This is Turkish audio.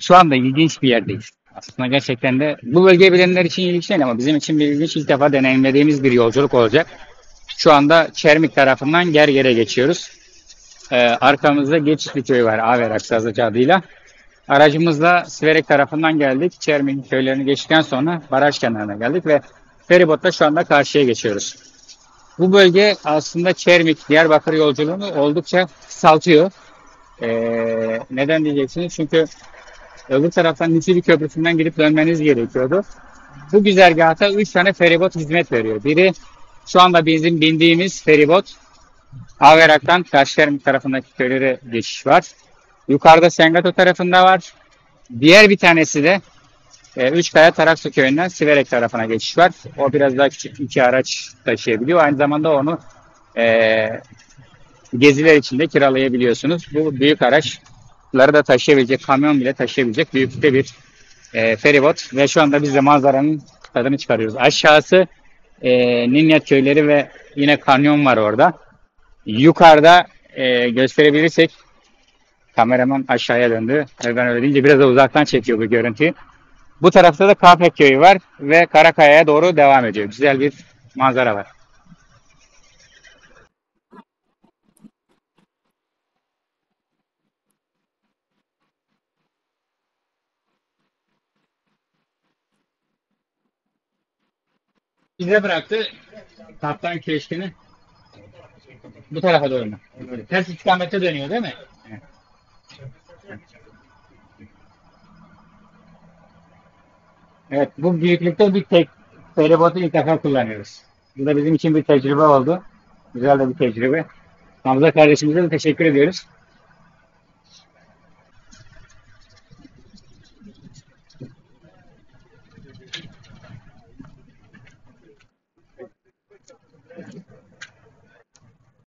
Şu anda ilginç bir yerdeyiz. Aslında gerçekten de bu bölgeyi bilenler için ilginç değil ama bizim için bir ilginç, ilk defa deneyimlediğimiz bir yolculuk olacak. Şu anda Çermik tarafından Gerger'e geçiyoruz. Arkamızda Geçitli Köyü var, Averak Sazlıca adıyla. Aracımızla Siverek tarafından geldik. Çermik köylerini geçtikten sonra baraj kenarına geldik ve feribotla şu anda karşıya geçiyoruz. Bu bölge aslında Çermik Diyarbakır yolculuğunu oldukça kısaltıyor. Neden diyeceksiniz? Çünkü öbür taraftan Nisili Köprüsü'nden gidip dönmeniz gerekiyordu. Bu güzergahta 3 tane feribot hizmet veriyor. Biri şu anda bizim bindiğimiz feribot. Averak'tan Taşkermik tarafındaki köylere geçiş var. Yukarıda Sengato tarafında var. Diğer bir tanesi de Üçkaya Taraksu köyünden Siverek tarafına geçiş var. O biraz daha küçük, 2 araç taşıyabiliyor. Aynı zamanda onu geziler içinde kiralayabiliyorsunuz. Bu büyük araçları da taşıyabilecek, kamyon bile taşıyabilecek büyüklükte bir feribot. Ve şu anda biz de manzaranın tadını çıkarıyoruz. Aşağısı Ninyat köyleri ve yine kanyon var orada. Yukarıda gösterebilirsek, kameraman aşağıya döndü. Ben öyle deyince biraz da uzaktan çekiyor bu görüntüyü. Bu tarafta da Kahpek köyü var ve Karakaya'ya doğru devam ediyor. Güzel bir manzara var. Bize bıraktı Kaptan Keşkin'i bu tarafa doğru mu? Ters istikamette dönüyor değil mi? Evet. Evet, bu büyüklükte bir tek feribotu ilk defa kullanıyoruz. Bu da bizim için bir tecrübe oldu. Güzel de bir tecrübe. Hamza kardeşimize de teşekkür ediyoruz.